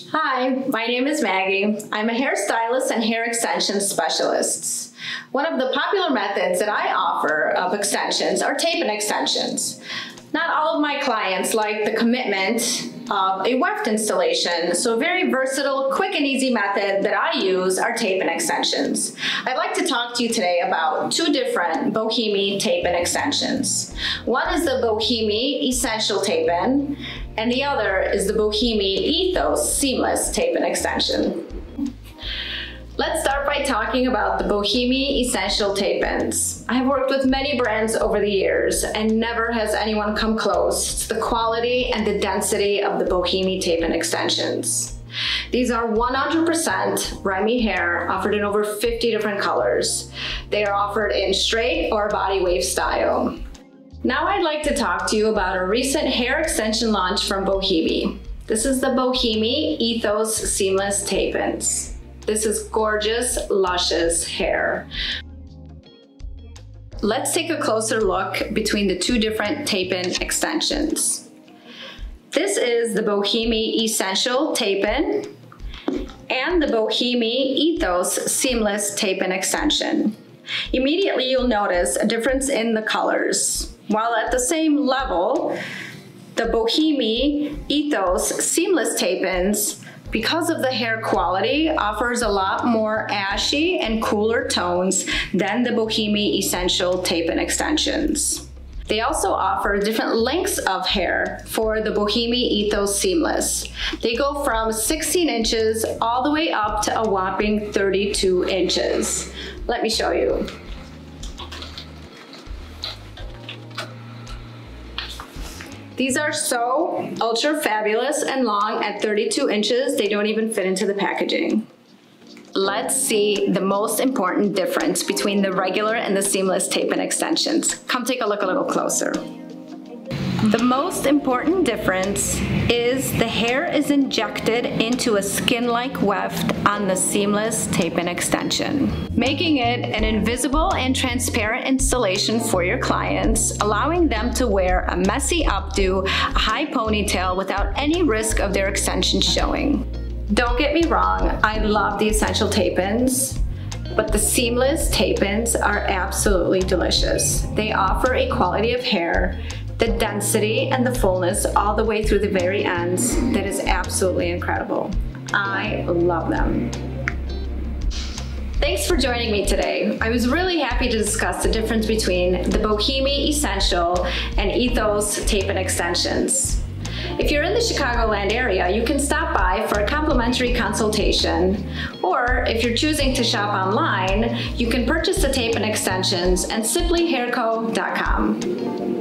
Hi, my name is Maggie. I'm a hairstylist and hair extension specialist. One of the popular methods that I offer of extensions are tape-in extensions. Not all of my clients like the commitment of a weft installation, so a very versatile, quick and easy method that I use are tape-in extensions. I'd like to talk to you today about two different Bohemi tape-in extensions. One is the Bohemi Essential Tape-In, and the other is the Bohemi Ethos Seamless Tape-In Extension. Let's start by talking about the Bohemi Essential Tape-Ins. I have worked with many brands over the years and never has anyone come close to the quality and the density of the Bohemi Tape-In Extensions. These are 100% Remy hair offered in over 50 different colors. They are offered in straight or body wave style. Now I'd like to talk to you about a recent hair extension launch from Bohemi. This is the Bohemi Ethos Seamless Tape-Ins. This is gorgeous, luscious hair. Let's take a closer look between the two different tape-in extensions. This is the Bohemi Essential Tape-In and the Bohemi Ethos Seamless Tape-In Extension. Immediately you'll notice a difference in the colors. While at the same level, the Bohemi Ethos Seamless Tape-Ins, because of the hair quality, offers a lot more ashy and cooler tones than the Bohemi Essential Tape-In Extensions. They also offer different lengths of hair for the Bohemi Ethos Seamless. They go from 16 inches all the way up to a whopping 32 inches. Let me show you. These are so ultra fabulous and long at 32 inches, they don't even fit into the packaging. Let's see the most important difference between the regular and the seamless tape-in extensions. Come take a look a little closer. The most important difference is the hair is injected into a skin-like weft on the seamless tape-in extension, making it an invisible and transparent installation for your clients, allowing them to wear a messy updo, a high ponytail without any risk of their extensions showing. Don't get me wrong, I love the essential tape-ins, but the seamless tape-ins are absolutely delicious. They offer a quality of hair, the density and the fullness all the way through the very ends that is absolutely incredible. I love them. Thanks for joining me today. I was really happy to discuss the difference between the Bohemi Essential and Ethos Tape-In Extensions. If you're in the Chicagoland area, you can stop by for a complimentary consultation, or if you're choosing to shop online, you can purchase the tape-in extensions at simplyhairco.com.